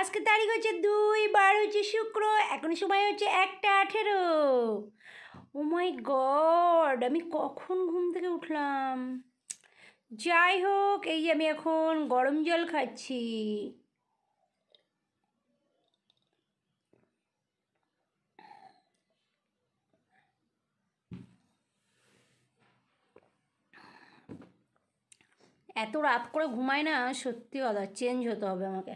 আজকে তারিখ হচ্ছে 2/12 হচ্ছে শুক্র, এখন সময় হচ্ছে 1:18। ও মাই গড, আমি কখন ঘুম থেকে উঠলাম। যাই হোক, এই যে আমি এখন গরম জল খাচ্ছি। এত রাত করে ঘুমাই না, সত্যি কথা, চেঞ্জ হতে হবে আমাকে।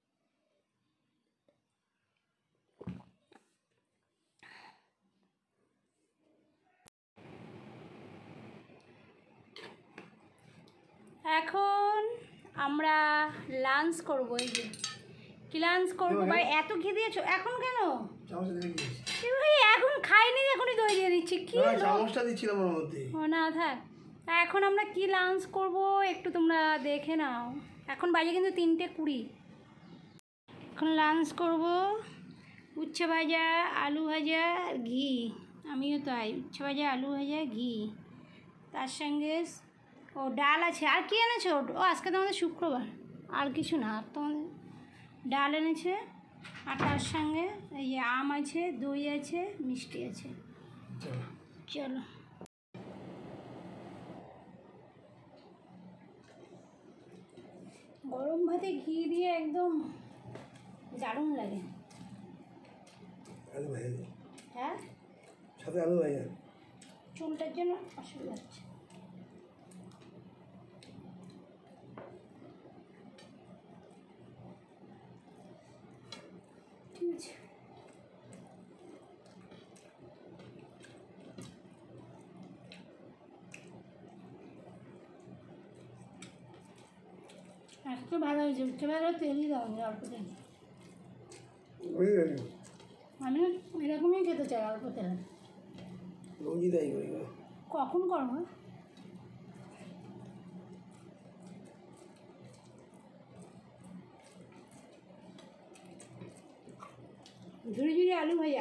এখন আমরা লাঞ্চ করবো। এই যে কি লাঞ্চ করবো ভাই? এত ঘি দিয়েছো এখন কেন? ভাই এখন খাইনি, এখনই দই দিয়ে দিচ্ছি। কি চামচটা দিচ্ছিলাম ওর মধ্যে। ও না থাক। এখন আমরা কি লাঞ্চ করব একটু তোমরা দেখে নাও। এখন বাজে কিন্তু 3:20। এখন লাঞ্চ করব উচ্ছে ভাজা, আলু ভাজা, ঘি। আমিও তাই, উচ্ছে ভাজা, আলু ভাজা, ঘি। তার সঙ্গে ও ডাল আছে। আর কি এনেছো? ও আজকে তোমাদের শুক্রবার, আর কিছু না। আর তোমাদের ডাল এনেছে, আর তার সঙ্গে এই যে আম আছে, দই আছে, মিষ্টি আছে। চলো। গরম ভাতে ঘি দিয়ে একদম দারুণ লাগে। আলু ভাজা। হ্যাঁ, সাথে আলু ভাজা। চুলটার জন্য অসুবিধা হচ্ছে। ঠিক আছে, আজকে ভালো হয়েছে। উঠতে ভালো তেলই দাও, অল্প তেল। আমি এরকমই খেতে চাই, অল্প তেল। কখন করবো? ঝুড়ি ঝুড়ি আলু ভাজা।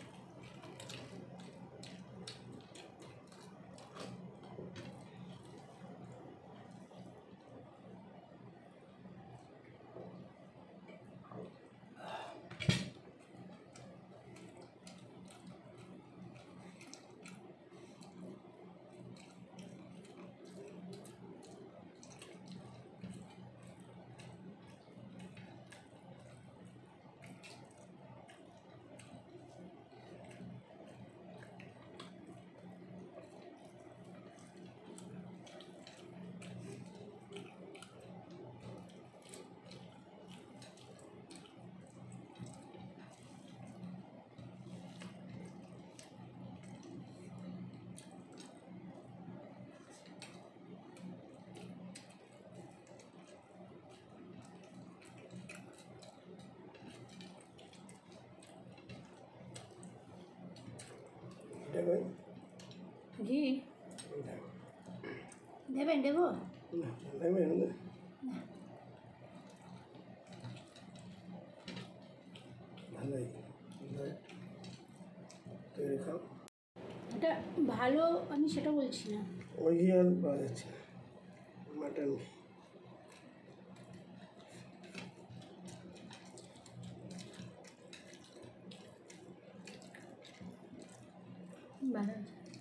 ঘি দেবেন? দেবো এটা ভালো, আমি সেটা বলছি না। ওই ঘি আর পাওয়া যাচ্ছে মাটন ঘি। ভালো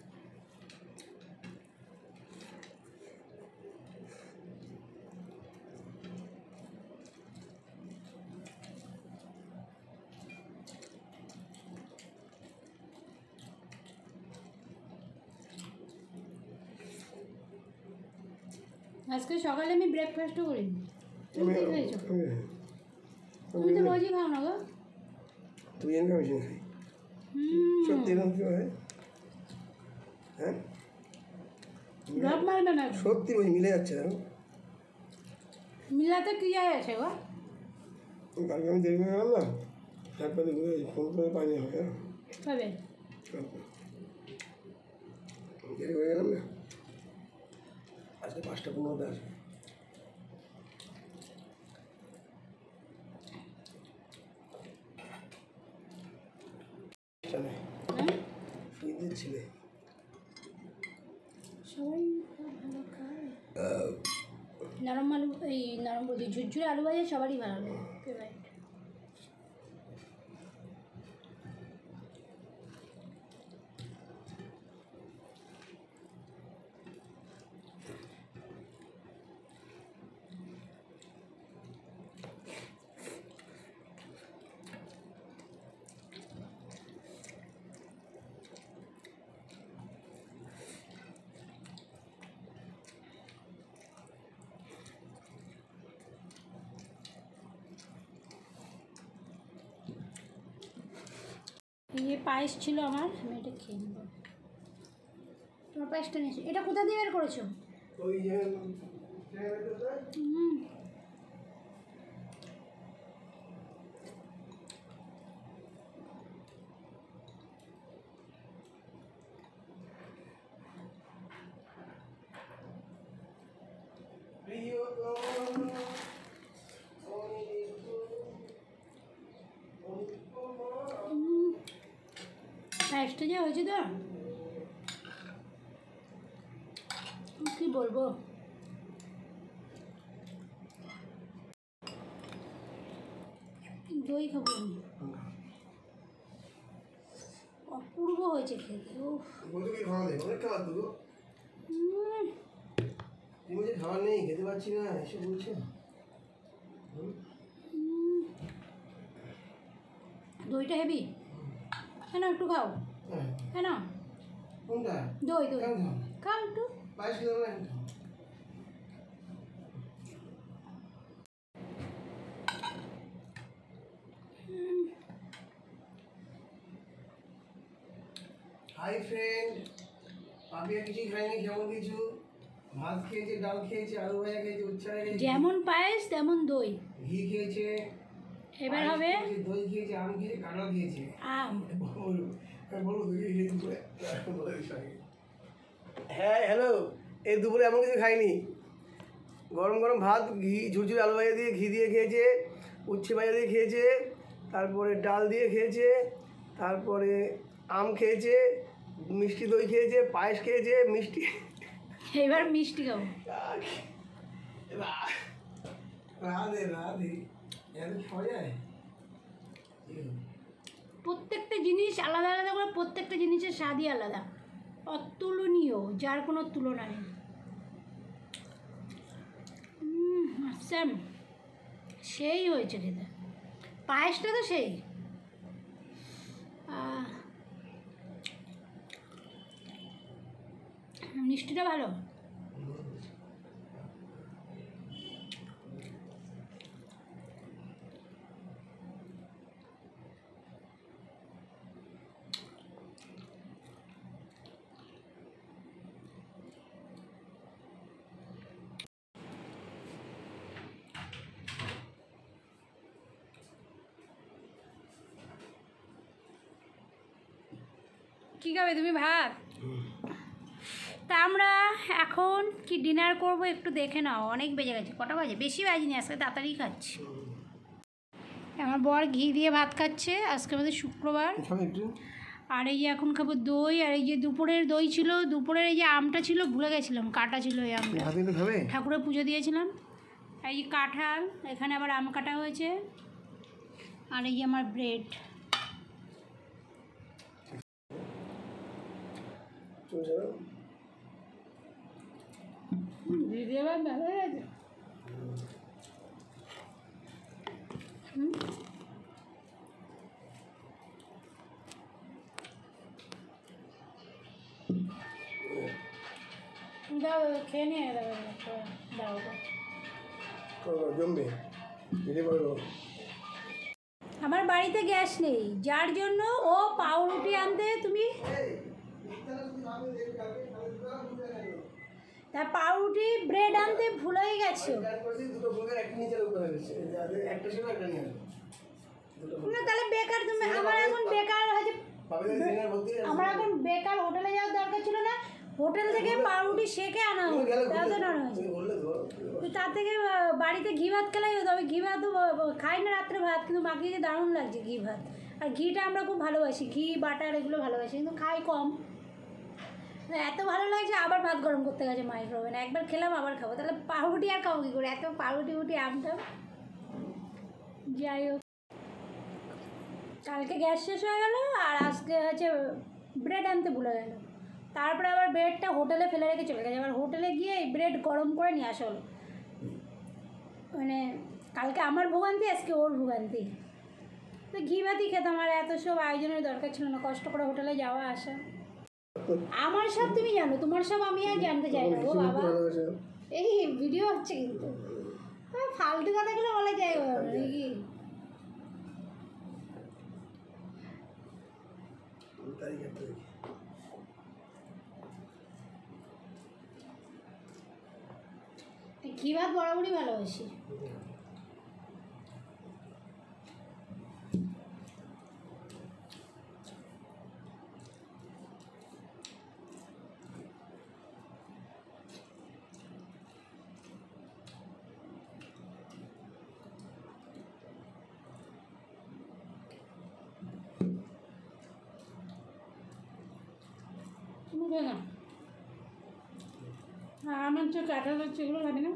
আজকে সকালে আমি ব্রেকফাস্টও করিনি। তুমি কি খেয়েছো? তুমি তো রোজই খাও না গো। তুই এনে খাই সত্যি এরকম কি হয়? হ্যাঁ, মারবে না সত্যি ওই মিলে যাচ্ছে না। মিলাতে কি যায় আছে গো? কালকে আমি দেরি করে গেলাম, তারপরে ফোন করে পানি হয়। কবে দেরি হয়ে গেলাম না, আজকে 5:15 আসবে। শুয়ে দিচ্ছিলে সবাই ভালো খায়। নরম আলু, এই নরম বলছি ঝুরঝুরে আলু ভাজা সবারই ভালো লাগে, ফেভারিট। এই পায়েস ছিল আমার, আমি এটা খেয়ে নেব। তোমার পায়েসটা নিয়েছো, এটা কোথা দিয়ে বের করেছো? ওই যে পায়েসটা যে হয়েছে তো কি বলবো, দই খাবো আমি, অপূর্ব হয়েছে খেতে। ও বন্ধুকে খাওয়া দেয়, অনেক খাবার তো তুমি যে খাবার নেই, খেতে পারছি না এসে বলছে। দইটা হেভি, হ্যাঁ না একটু খাও, হ্যাঁ হ্যাঁ না কোনটা? দই দই কেন খাও? খাও একটু। পায়েস খেতে হবে না? হাই ফ্রেন্ড, পাপিয়া কিছুই খায়নি, কেমন কিছু ভাত খেয়েছে, ডাল খেয়েছে, আলু ভাজা খেয়েছে, উচ্ছে ভাজা খেয়েছে, যেমন পায়েস তেমন দই। ঘি খেয়েছে, এবার পায়েস হবে খেয়েছে, দই খেয়েছে, আম খেয়েছে, কাঁঠাল খেয়েছে। আম। বলো দুপুরে হ্যাঁ হ্যালো, এই দুপুরে এমন কিছু খাইনি। গরম গরম ভাত, ঘি ঝুরঝুরে আলু ভাজা দিয়ে ঘি দিয়ে খেয়েছে, উচ্ছে ভাজা দিয়ে খেয়েছে, তারপরে ডাল দিয়ে খেয়েছে, তারপরে আম খেয়েছে, মিষ্টি দই খেয়েছে, পায়েস খেয়েছে, মিষ্টি। এবার মিষ্টি খাবো। রাধে রাধে, এত খাওয়া যায়? প্রত্যেকটা জিনিস আলাদা আলাদা করে, প্রত্যেকটা জিনিসের স্বাদই আলাদা, অতুলনীয়, যার কোনো তুলনা নেই। সেম, সেই হয়েছে খেতে, পায়েসটা তো সেই। মিষ্টিটা ভালো। কী খাবে তুমি? ভাত? তা আমরা এখন কি ডিনার করব একটু দেখে নাও, অনেক বেজে গেছে। কটা বাজে? বেশি বাজেনি, আজকে তাড়াতাড়ি খাচ্ছি। আমার বর ঘি দিয়ে ভাত খাচ্ছে, আজকে আমাদের শুক্রবার। আর এই যে এখন খাবো দই, আর এই যে দুপুরের দই ছিল, দুপুরের এই যে আমটা ছিল, ভুলে গেছিলাম, কাটা ছিল এই আমটা, ঠাকুরের পুজো দিয়েছিলাম। এই যে কাঁঠাল, এখানে আবার আম কাটা হয়েছে, আর এই যে আমার ব্রেড। ভিডিও ভালো হয়ে গেছে। দাও খেয়ে নিয়ে দাও জমবে, আমার বাড়িতে গ্যাস নেই, যার জন্য ও পাউরুটি আনতে, তুমি তা পাউরুটি ব্রেড আনতে ভুলেই গেছো না, তাহলে বেকার তুমি। আমার এখন বেকার হয়েছে, আমার এখন বেকার হোটেলে যাওয়ার দরকার ছিল না, হোটেল থেকে পাউরুটি শেখে আনা হয়েছে, তো তার থেকে বাড়িতে ঘি ভাত খেলাই হতো। আমি ঘি ভাত খাই না রাত্রে ভাত, কিন্তু মাখিয়ে দারুণ লাগছে ঘি ভাত। আর ঘিটা আমরা খুব ভালোবাসি, ঘি বাটার এগুলো ভালোবাসি, কিন্তু খাই কম। এত ভালো লাগছে, আবার ভাত গরম করতে গেছে মাইক্রোওভেনে, একবার খেলাম আবার খাবো, তাহলে পাউরুটি আর খাবো কী করে? এত পাউরুটি উটি আমটা। যাই হোক, কালকে গ্যাস শেষ হয়ে গেল, আর আজকে হচ্ছে ব্রেড আনতে ভুলে গেল। তারপরে আবার ব্রেডটা হোটেলে ফেলে রেখে চলে গেছে, আবার হোটেলে গিয়ে এই ব্রেড গরম করে নিয়ে আসা হলো। মানে কালকে আমার ভোগান্তি, আজকে ওর ভোগান্তি। তো ঘি ভাতই খেতাম, আর এত সব আয়োজনের দরকার ছিল না, কষ্ট করে হোটেলে যাওয়া আসা। আমার সব তুমি জানো, তোমার সব আমি আর জানতে চাই না। ও বাবা, এই ভিডিও হচ্ছে কিন্তু ফালতু কথাগুলো বলা যায় নাকি? তারিখ একটা দেখি। ঘি ভাত বরাবরই ভালোবাসি। তুমি খেয়ে না, আমার যে কাঁঠাল হচ্ছে এগুলো খাবি না?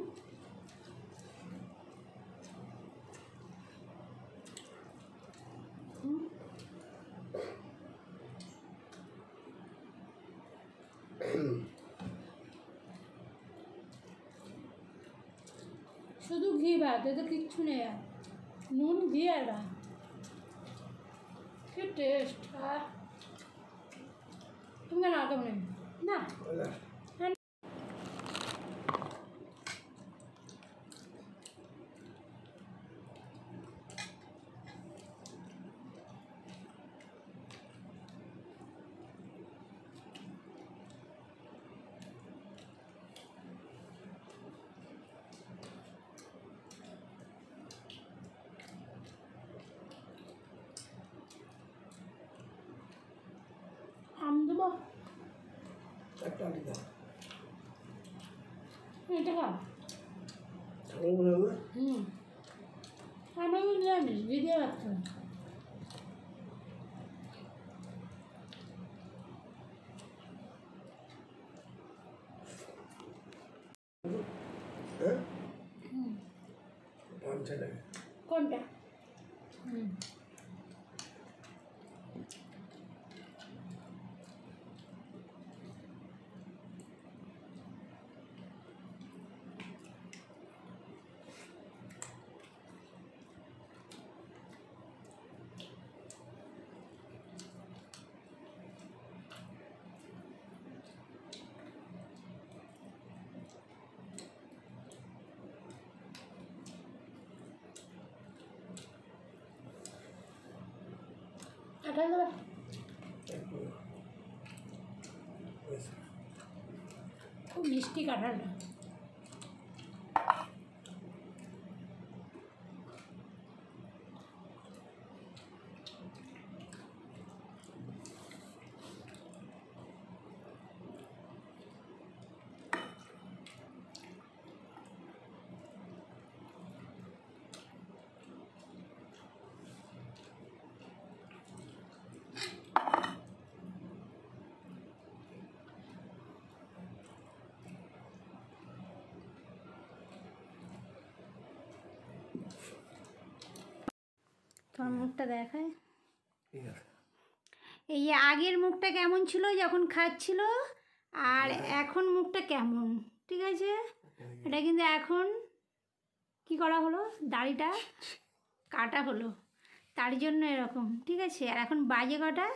শুধু ঘি ভাত, এতে কিচ্ছু নেই আর, নুন ঘি আর ভাত, কি টেস্ট। আর তুমি কেন আর কেমন না? আম দেবো? একটা আটি দাও। এটা খা। ঠাকুর বলে না? আমি নিরামিষ, ঘি দিয়ে রাখতে। হ্যাঁ? পাঁচ টাকা। কোনটা? কাঁঠাল দেবে? খুব মিষ্টি কাঁঠালটা। তোর মুখটা দেখায়। ঠিক আছে। এই আগের মুখটা কেমন ছিল যখন খাচ্ছিল, আর এখন মুখটা কেমন, ঠিক আছে? এটা কিন্তু এখন কি করা হলো, দাড়িটা কাটা হলো, তার জন্য এরকম, ঠিক আছে? আর এখন বাজে কটা?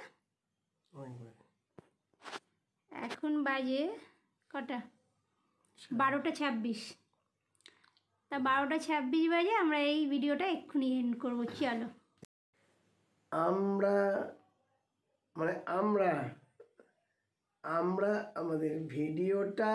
এখন বাজে কটা? 12:26। তা 12:26 বাজে, আমরা এই ভিডিওটা এক্ষুনি এন্ড করবো। চলো। আমরা মানে আমরা আমাদের ভিডিওটা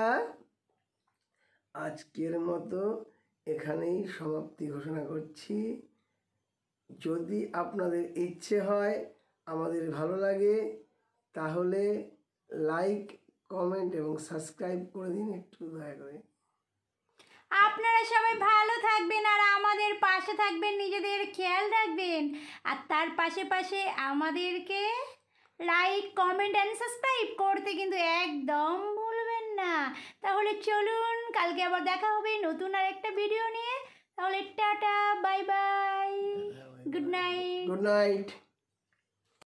আজকের মতো এখানেই সমাপ্তি ঘোষণা করছি। যদি আপনাদের ইচ্ছে হয়, আমাদের ভালো লাগে, তাহলে লাইক, কমেন্ট এবং সাবস্ক্রাইব করে দিন একটু দয়া করে। আপনারা সবাই ভালো থাকবেন আর আমাদের পাশে থাকবেন, নিজেদের খেয়াল রাখবেন, আর তার পাশে পাশে আমাদেরকে লাইক, কমেন্ট অ্যান্ড সাবস্ক্রাইব করতে কিন্তু একদম ভুলবেন না। তাহলে চলুন, কালকে আবার দেখা হবে নতুন আর একটা ভিডিও নিয়ে। তাহলে tata, bye bye, good night. Good night.